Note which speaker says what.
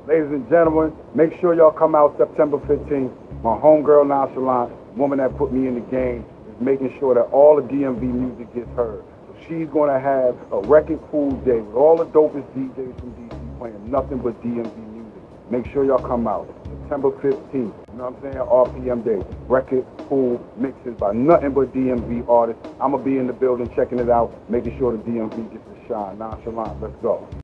Speaker 1: Ladies and gentlemen, make sure y'all come out September 15th. My homegirl Nonchalant, woman that put me in the game, is making sure that all the DMV music gets heard. So she's going to have a record pool day with all the dopest DJs from DC playing nothing but DMV music. Make sure y'all come out September 15th. You know what I'm saying? RPM Day. Record pool mixes by nothing but DMV artists. I'm going to be in the building checking it out, making sure the DMV gets a shine. Nonchalant, let's go.